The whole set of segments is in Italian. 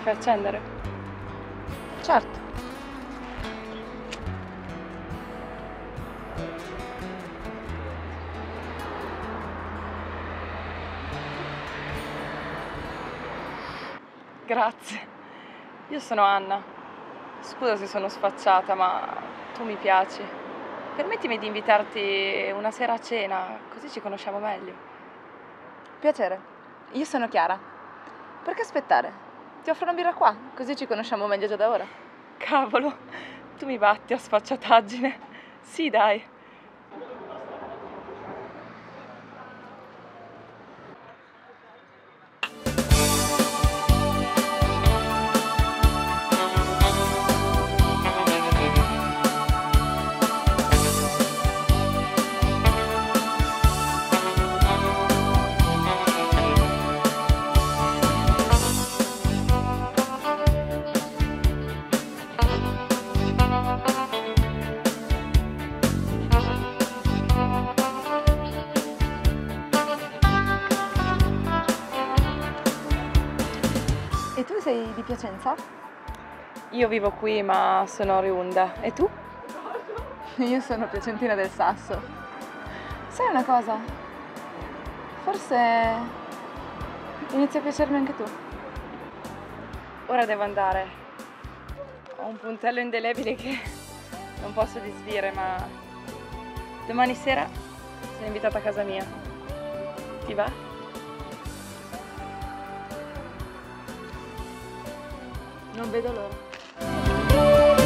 fai accendere? Certo. Grazie. Io sono Anna. Scusa se sono sfacciata, ma tu mi piaci. Permettimi di invitarti una sera a cena, così ci conosciamo meglio. Piacere. Io sono Chiara. Perché aspettare? Ti offro una birra qua, così ci conosciamo meglio già da ora. Cavolo, tu mi batti a sfacciataggine. Sì, dai. E tu sei di Piacenza? Io vivo qui, ma sono oriunda. E tu? Io sono piacentina del Sasso. Sai una cosa? Forse inizia a piacermi anche tu. Ora devo andare. Ho un puntello indelebile che non posso disdire, ma domani sera sono invitata a casa mia. Ti va? Non vedo l'ora.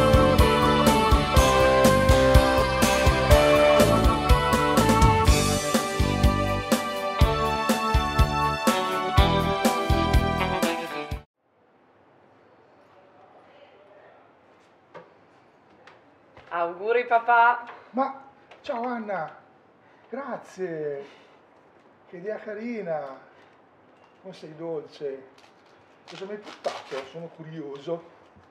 Auguri papà! Ma ciao Anna, grazie, che idea carina, come sei dolce. Cosa mi hai portato? Sono curioso.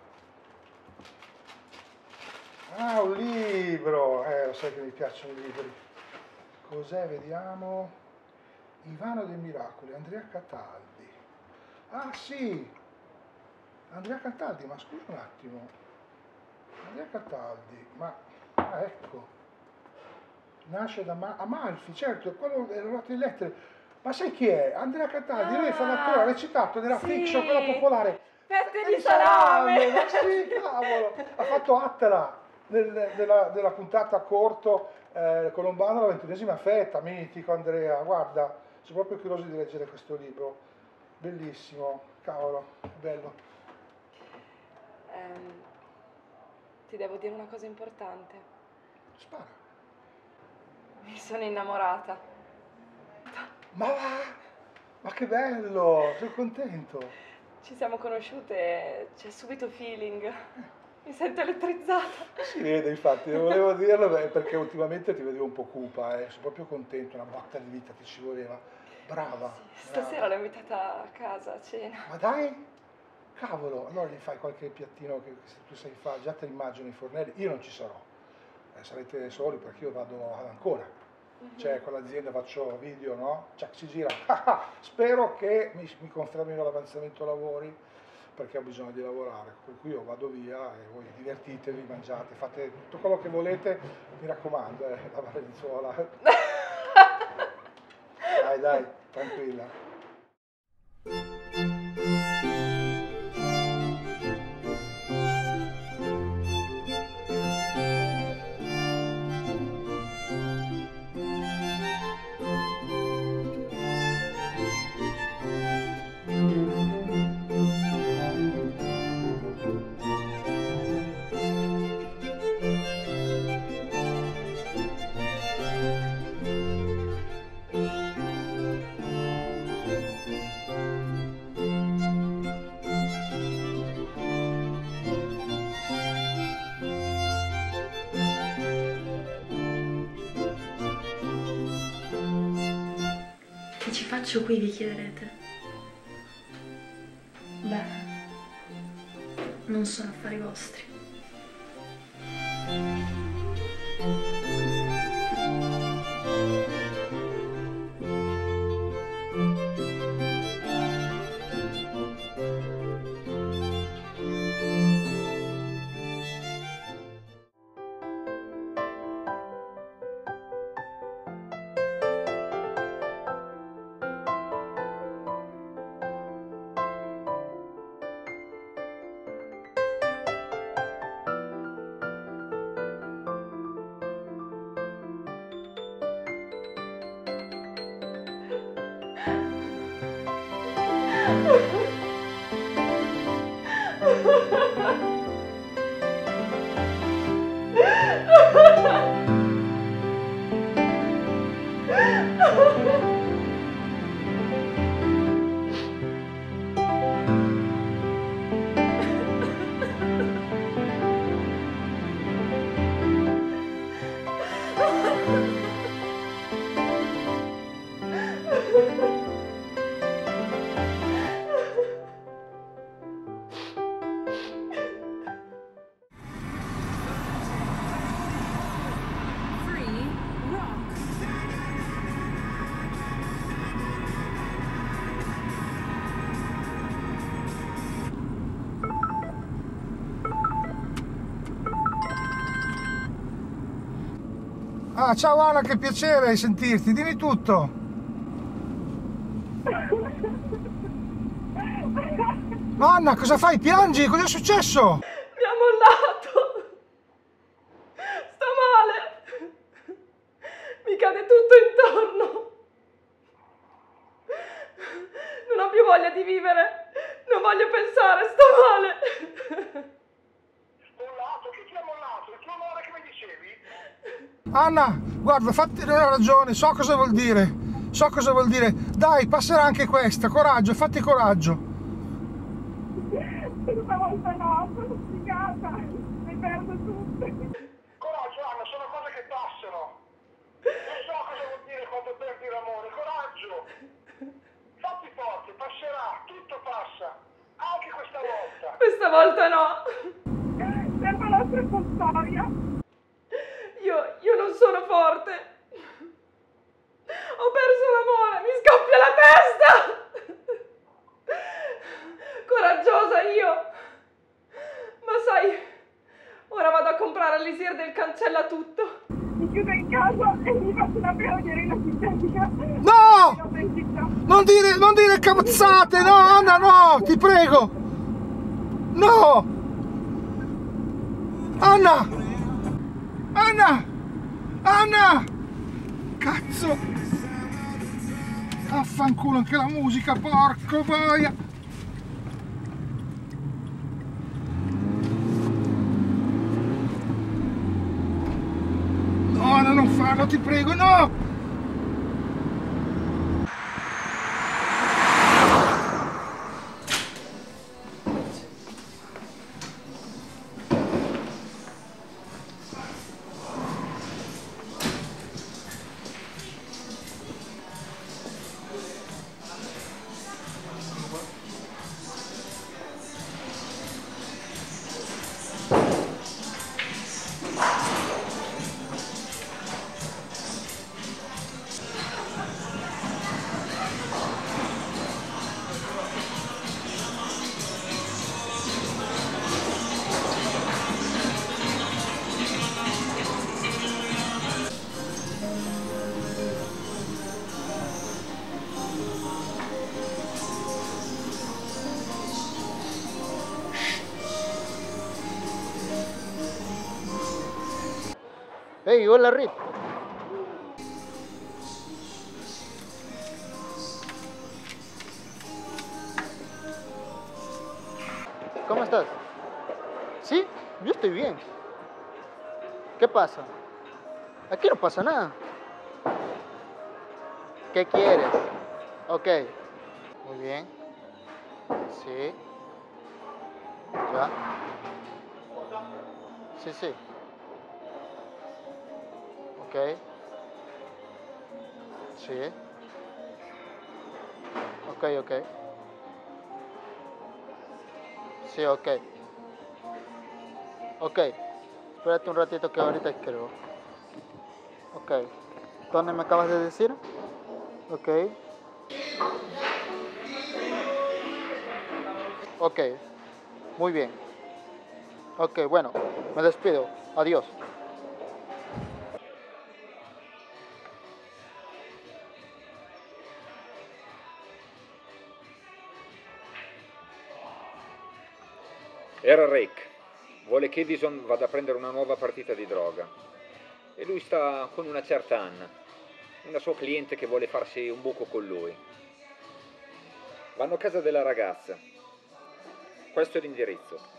Ah, un libro, lo sai che mi piacciono i libri. Cos'è, vediamo? Ivano dei Miracoli, Andrea Cataldi. Ah sì, Andrea Cataldi, ma scusa un attimo. Andrea Cataldi, ecco, nasce da Amalfi, certo, quello delle note di lettere. Ma sai chi è? Andrea Cataldi, lui fa l'attore, ha recitato nella sì. fiction, quella popolare. Fette di salame! Ma sì, cavolo! Ha fatto Attila nella puntata corto Colombano, la 21ª fetta, mitico Andrea. Guarda, sono proprio curioso di leggere questo libro. Bellissimo, cavolo, bello. Ti devo dire una cosa importante. Spara. Mi sono innamorata. Ma che bello, sono contento. Ci siamo conosciute, c'è subito feeling. Mi sento elettrizzata. Si vede, infatti, volevo dirlo perché ultimamente ti vedevo un po' cupa, sono proprio contento, una botta di vita ti ci voleva. Brava. Sì, stasera l'ho invitata a casa a cena. Ma dai, cavolo, allora gli fai qualche piattino che tu sai fare, già te immagino i fornelli, io non ci sarò, sarete soli perché io vado ad Ancona. Cioè con l'azienda faccio video, no? Ciao, si gira. Spero che mi confermino l'avanzamento lavori perché ho bisogno di lavorare, per cui io vado via e voi divertitevi, mangiate, fate tutto quello che volete, mi raccomando, la Valenzuola. Dai, tranquilla. Che ci faccio qui, vi chiederete? Beh, non sono affari vostri. Ah, ciao Anna, che piacere sentirti, dimmi tutto. Anna, cosa fai? Piangi? Cosa è successo? Mi ha mollato. Sto male. Mi cade tutto intorno. Non ho più voglia di vivere. Non voglio pensare, sto male. Mollato? Chi ti ha mollato? Il tuo amore che mi dicevi? Anna, guarda, fatti una ragione, so cosa vuol dire. So cosa vuol dire. Dai, passerà anche questa. Coraggio, fatti coraggio. Questa volta no, sono sfigata, mi perdo tutto. Coraggio Anna, sono cose che passano. Non so cosa vuol dire quando perdi l'amore, coraggio. Fatti forte, passerà, tutto passa, anche questa volta. Questa volta no. Serve la stessa storia. Io non sono forte. Ho perso l'amore, mi scoppia la testa. Coraggiosa io. Ma sai, ora vado a comprare l'elisir del cancella tutto. Mi chiudo in casa e mi faccio una perognerina sintetica. No! Non dire cazzate, no Anna, no, ti prego. No! Anna! Anna! Anna! Cazzo! Affanculo anche la musica, porco boia! No, Anna, non farlo, ti prego, no! Ehi, hola Rip. ¿Cómo estás? Sí, yo estoy bien. ¿Qué pasa? Aquí no pasa nada. ¿Qué quieres? Ok. Muy bien. Sí. Ya. Sí, sí. Ok. Sí. Ok, ok. Sí, ok. Ok. Espérate un ratito que ahorita escribo. Ok. ¿Dónde me acabas de decir? Ok. Ok. Muy bien. Ok, bueno. Me despido. Adiós. Era Rick, vuole che Edison vada a prendere una nuova partita di droga e lui sta con una certa Anna, una sua cliente che vuole farsi un buco con lui. Vanno a casa della ragazza, questo è l'indirizzo.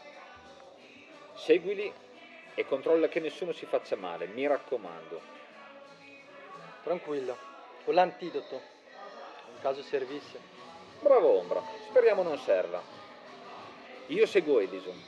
Seguili e controlla che nessuno si faccia male, mi raccomando. Tranquillo, ho l'antidoto, in caso servisse. Bravo Ombra, speriamo non serva. Io seguo Edison.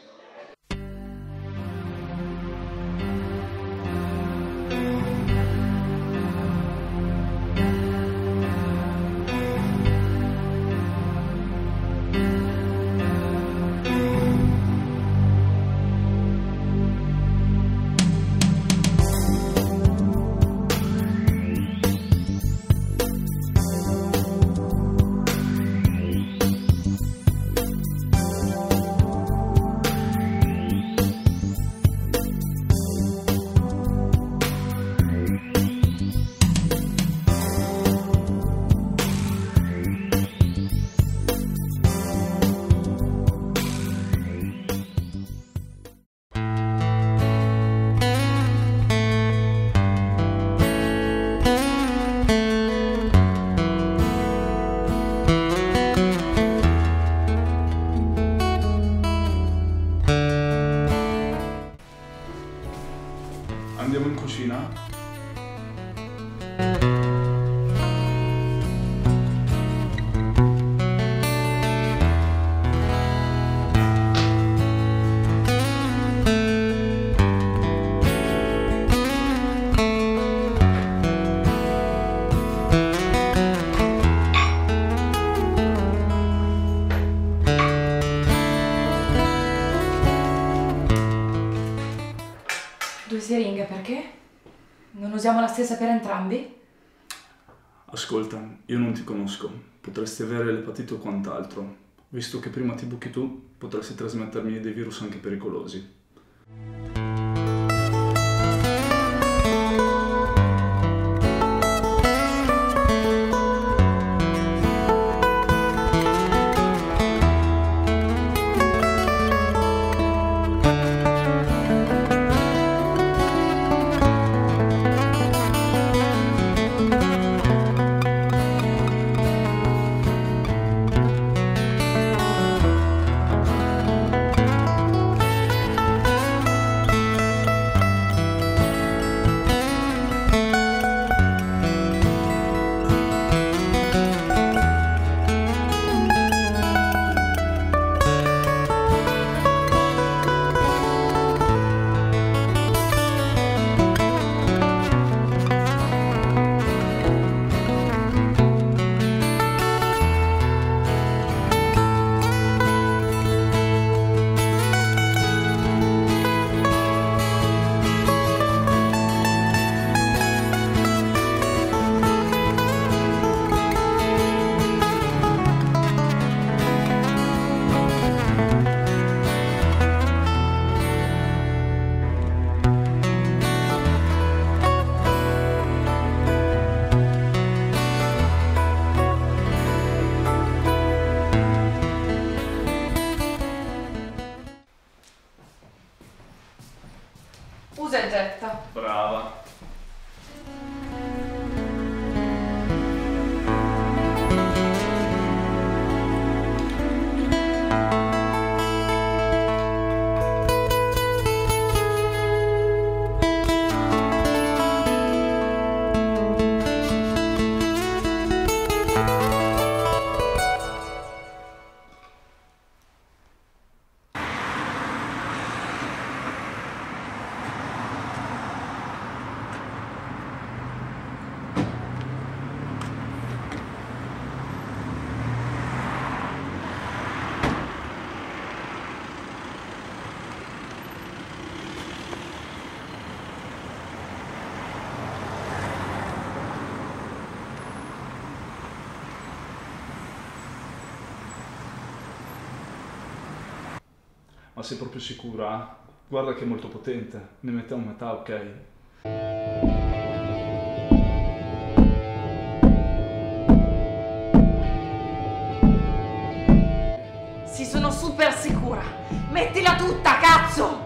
Andiamo in cucina? Due siringhe, perché? Non usiamo la stessa per entrambi? Ascolta, io non ti conosco, potresti avere l'epatite o quant'altro. Visto che prima ti buchi tu, potresti trasmettermi dei virus anche pericolosi. Usa e getta. Brava. Ma sei proprio sicura? Guarda che è molto potente, ne mettiamo metà, ok? Sì, sono super sicura. Mettila tutta, cazzo!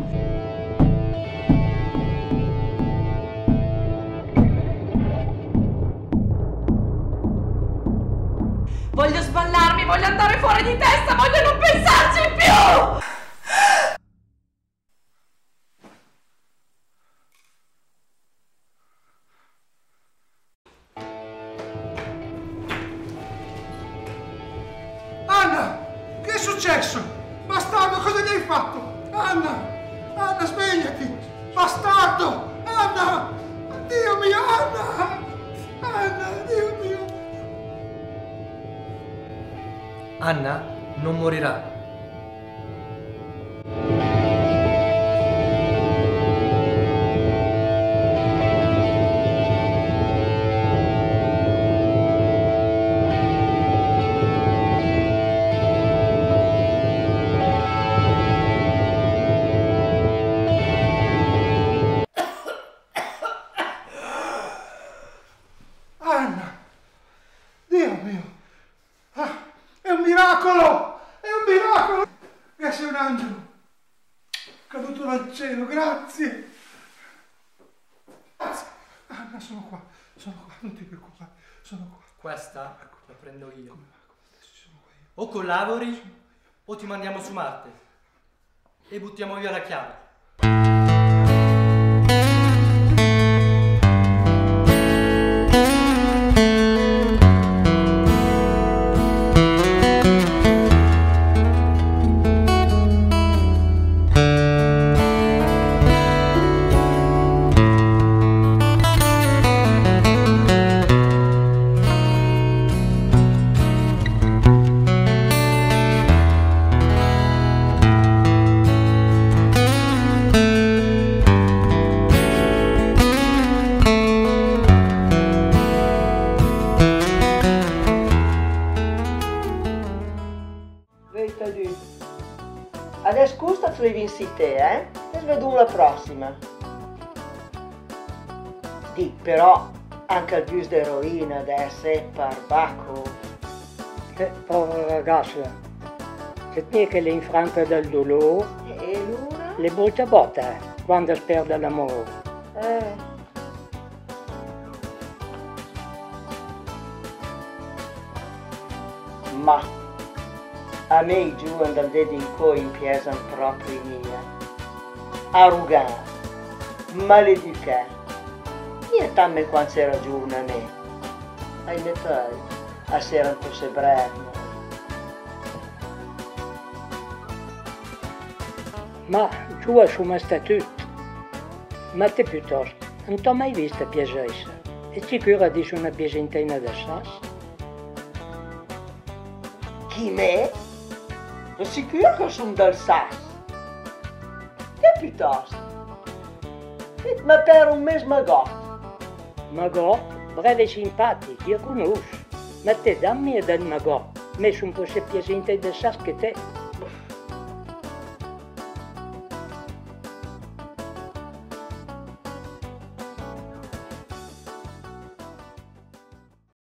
Voglio sballarmi, voglio andare fuori di testa, voglio non pensarci più! Bastardo, cosa gli hai fatto? Anna! Anna, svegliati! Bastardo! Anna! Dio mio, Anna! Anna, Dio mio! Anna non morirà. Anna! Dio mio! Ah, è un miracolo! È un miracolo! Sei un angelo! Caduto dal cielo, grazie! Grazie! Anna, sono qua, non ti preoccupare, sono qua. Questa la prendo io. Adesso sono qua io. O collabori o ti mandiamo su Marte e buttiamo via la chiave. Adesso questa te vincite, e vediamo la prossima. Di, però, anche il bus d'eroina adesso è barbacco. Povera ragazza, se te che le infranta del dolore, E l'una? le butta botta quando si perde l'amore. Ma a me giù andal dedico in chiesa proprio mia. Arrogante, maledicente. Niente a me quando si ragiona a me. Ai metai, a sera un po' sebrerno. Ma giù a suo statuto. Ma te piuttosto, non t'ho mai vista piacessa. E sicura di una piacentina da sas? Chi me? Sono sicuro che sono dal SAS. Che piuttosto? Ma per un mese magotto. Magò, breve e simpatico, io conosco. Ma te dammi del magò, messo un po' se piacente da sas che te.